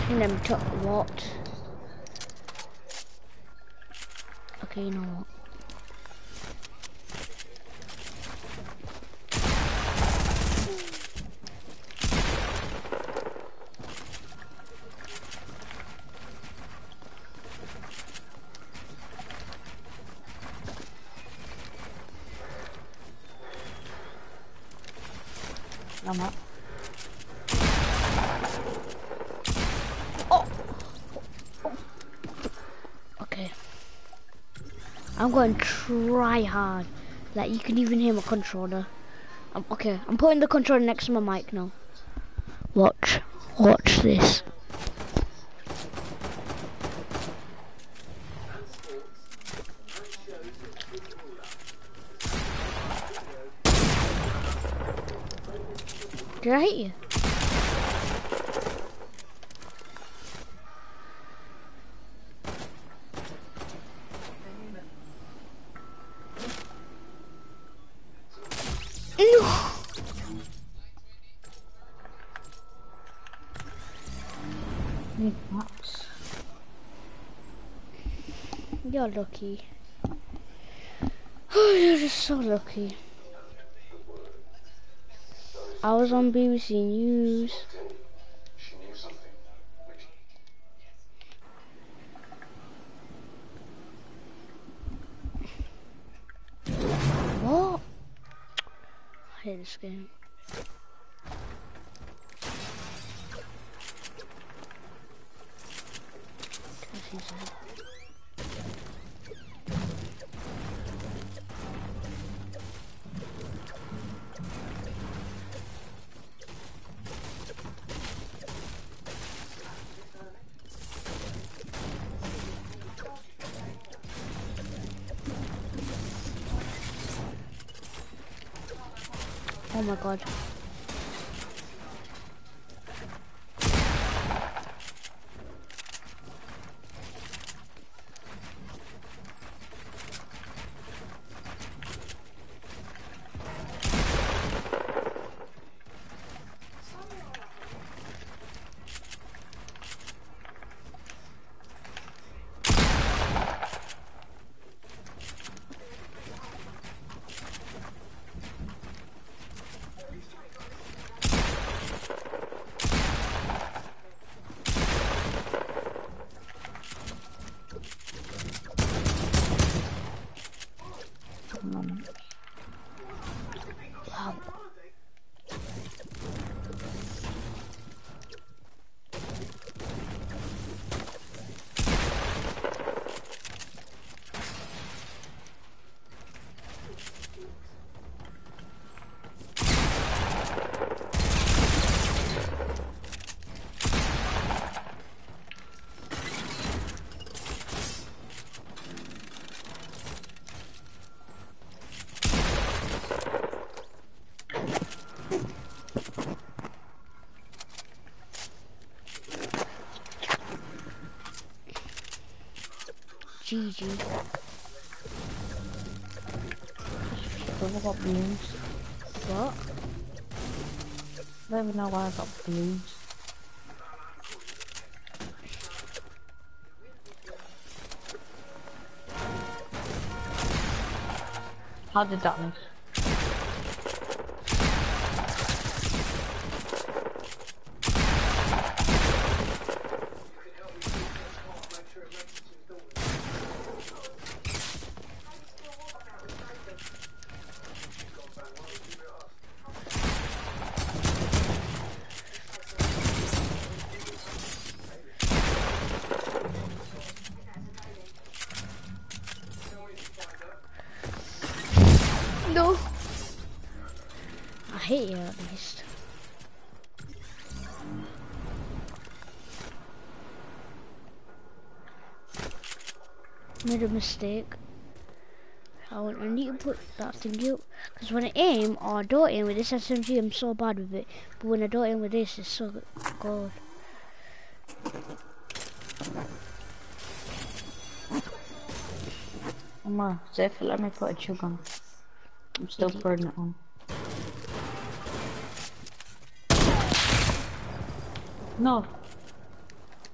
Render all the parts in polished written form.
And then took what? Okay, you know what? I'm up. Oh! Okay. I'm going to try hard. Like, you can even hear my controller. Okay, I'm putting the controller next to my mic now. Watch. Watch this. Did I hit you? No! Need maps. You're lucky. Oh, you're just so lucky. I was on BBC News. What? I hate this game. Oh my god. Wow. GG. I got balloons. What? I don't even know why I got balloons. How did that miss? No. I hate you at least. Made a mistake. I need to put that thing up. Because when I aim, or I don't aim with this SMG, I'm so bad with it. But when I don't aim with this, it's so good. Emma, Zephyr, let me put a chug on. I'm still Idiot. putting it on. No.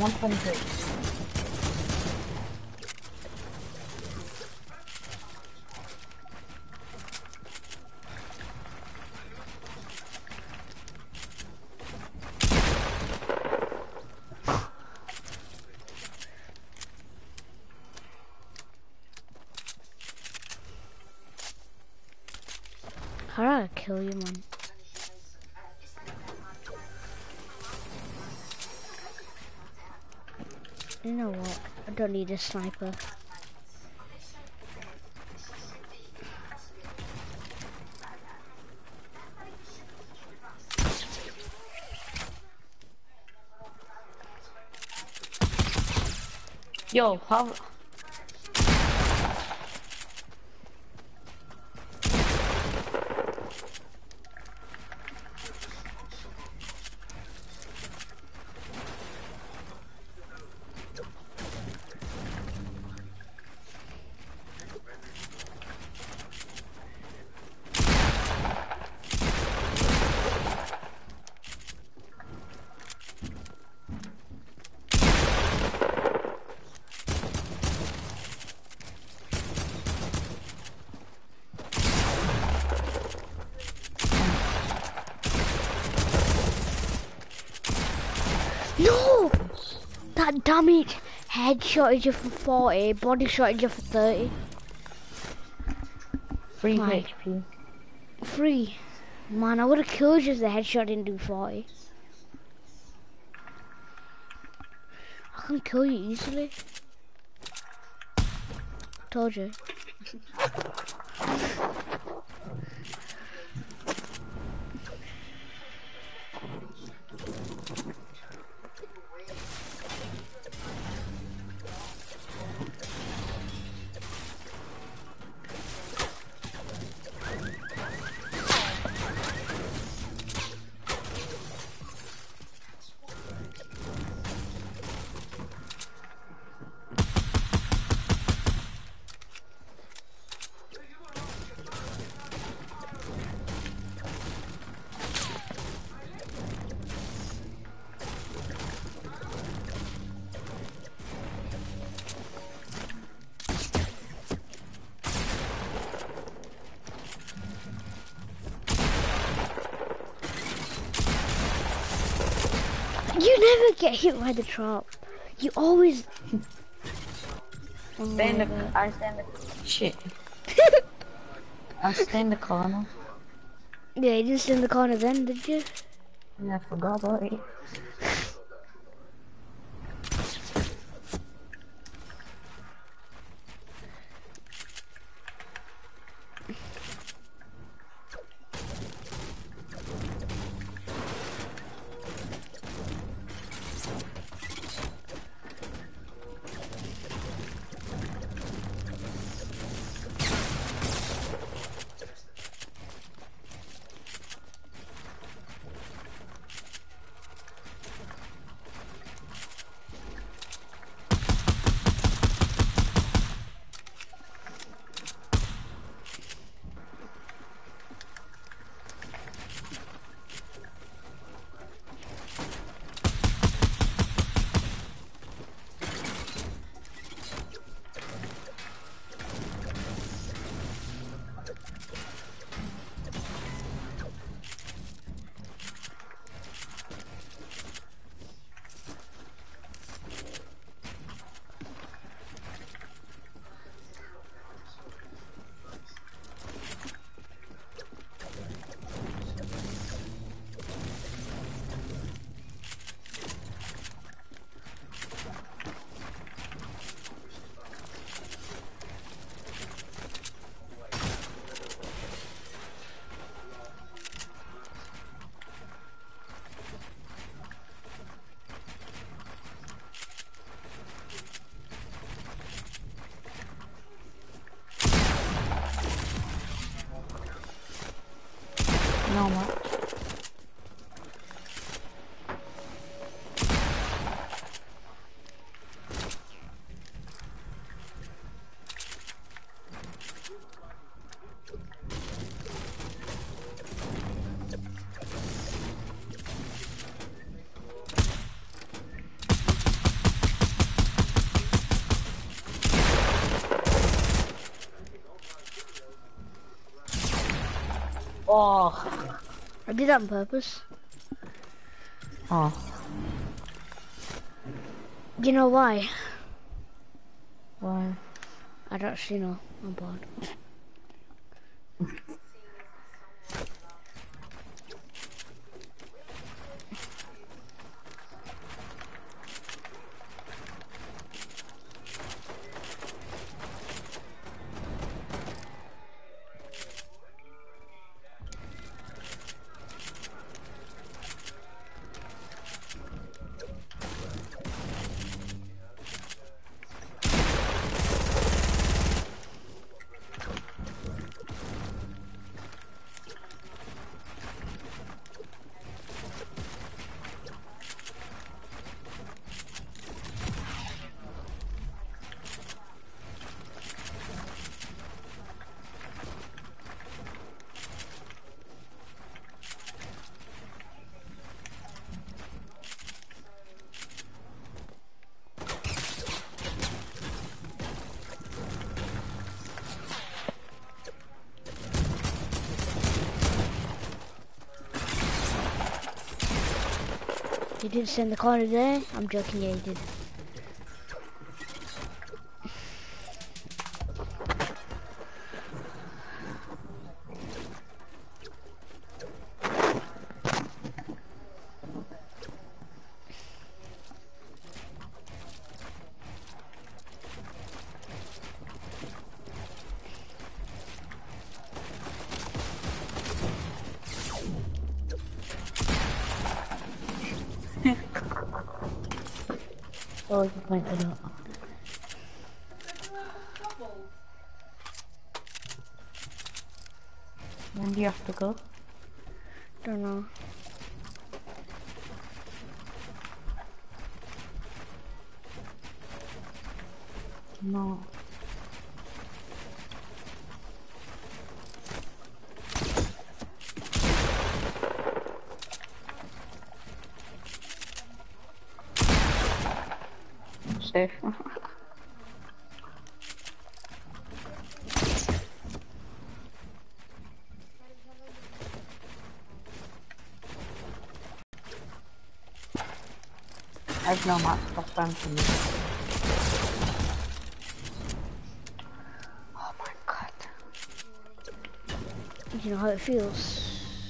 126. How do I kill you, man? You know what? I don't need a sniper. Yo, how? No! That damage headshotted you for 40, body shotted you for 30. 3 Right. HP. 3. Man, I would have killed you if the headshot didn't do 40. I can kill you easily. Told you. You never get hit by the trap. You always... I stay in the shit. I stay in the corner. Yeah, you didn't stay in the corner then, did you? Yeah, I forgot about it. No much. Oh. I did that on purpose. Oh. Do you know why? Why? I don't actually know. I'm bored. You didn't send the corner there? I'm joking, yeah, you did. Oh, you pointed out. When do you have to go? Don't know. No. Safe. I've no match for fun for me. Oh my god. You know how it feels?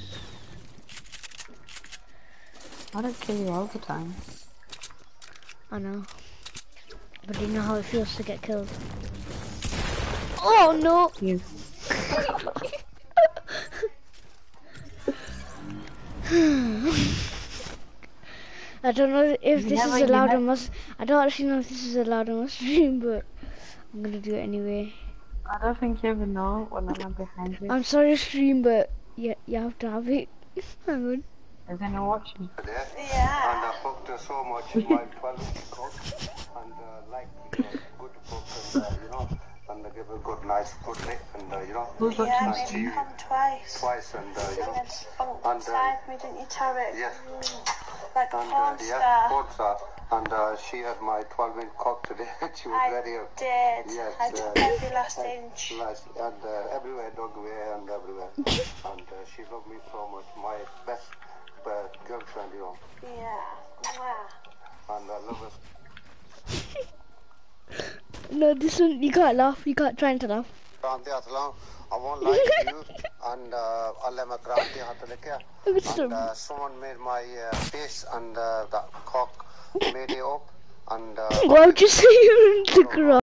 I don't kill you all the time. I know. But do you know how it feels to get killed? Oh no! You. I don't know if You this never- is you allowed never- on my I don't actually know if this is allowed on my stream, but I'm gonna do it anyway. I don't think you ever know when I'm behind you. I'm sorry stream, but yeah, you have to have it. Hang on. Is anyone watching? There. Yeah. And I hooked her so much in my 12 cook and like good cook and and give her good nice good lick and Who's and watching? she Come twice. twice and And then spunked and, inside me, didn't you, Tarek? yes Like a and porn yeah star. porn star and she had my 12-inch cock today. She was I very did. yes, I took every last inch. nice and everywhere dog way and everywhere and she loved me so much, my best girlfriend, Yeah. Mwah. and I love her. No, this one you can't laugh. You can't try to laugh. I won't lie to you, and Allah my grant and someone made my face and that cock made it up, and Why would you say you're in the garage?